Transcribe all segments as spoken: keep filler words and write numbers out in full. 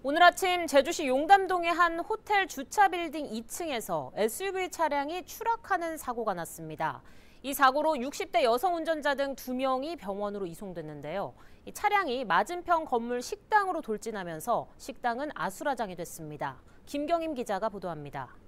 오늘 아침 제주시 용담동의 한 호텔 주차 빌딩 이 층에서 에스유브이 차량이 추락하는 사고가 났습니다. 이 사고로 육십 대 여성 운전자 등 두 명이 병원으로 이송됐는데요. 이 차량이 맞은편 건물 식당으로 돌진하면서 식당은 아수라장이 됐습니다. 김경임 기자가 보도합니다.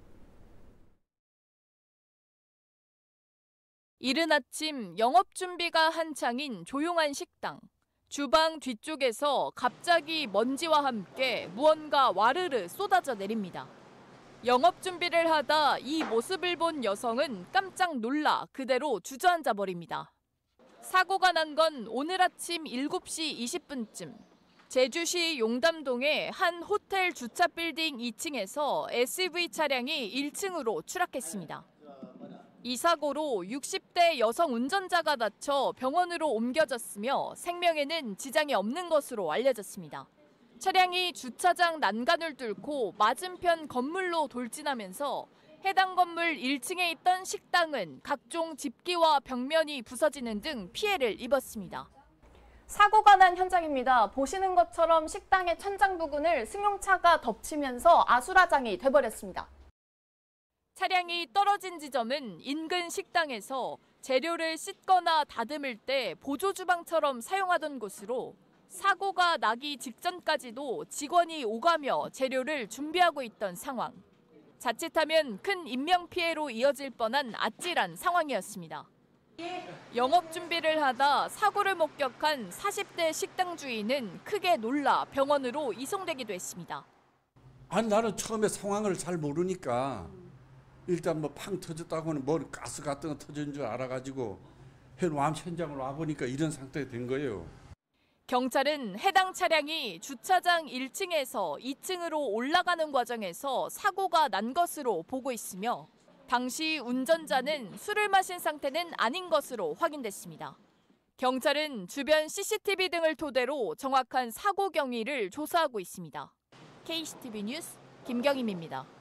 이른 아침 영업 준비가 한창인 조용한 식당. 주방 뒤쪽에서 갑자기 먼지와 함께 무언가 와르르 쏟아져 내립니다. 영업 준비를 하다 이 모습을 본 여성은 깜짝 놀라 그대로 주저앉아 버립니다. 사고가 난 건 오늘 아침 일곱 시 이십 분쯤 제주시 용담동의 한 호텔 주차 빌딩 이 층에서 에스유브이 차량이 일 층으로 추락했습니다. 이 사고로 육십 대 여성 운전자가 다쳐 병원으로 옮겨졌으며 생명에는 지장이 없는 것으로 알려졌습니다. 차량이 주차장 난간을 뚫고 맞은편 건물로 돌진하면서 해당 건물 일 층에 있던 식당은 각종 집기와 벽면이 부서지는 등 피해를 입었습니다. 사고가 난 현장입니다. 보시는 것처럼 식당의 천장 부근을 승용차가 덮치면서 아수라장이 돼버렸습니다. 차량이 떨어진 지점은 인근 식당에서 재료를 씻거나 다듬을 때 보조주방처럼 사용하던 곳으로 사고가 나기 직전까지도 직원이 오가며 재료를 준비하고 있던 상황. 자칫하면 큰 인명피해로 이어질 뻔한 아찔한 상황이었습니다. 영업 준비를 하다 사고를 목격한 사십 대 식당 주인은 크게 놀라 병원으로 이송되기도 했습니다. 아니 나는 처음에 상황을 잘 모르니까 일단 뭐 팡 터졌다고는 뭐 가스 같은 거 터진 줄 알아가지고 해놓은 현장을 와보니까 이런 상태가 된 거예요. 경찰은 해당 차량이 주차장 일 층에서 이 층으로 올라가는 과정에서 사고가 난 것으로 보고 있으며 당시 운전자는 술을 마신 상태는 아닌 것으로 확인됐습니다. 경찰은 주변 씨씨티비 등을 토대로 정확한 사고 경위를 조사하고 있습니다. 케이씨티비 뉴스 김경임입니다.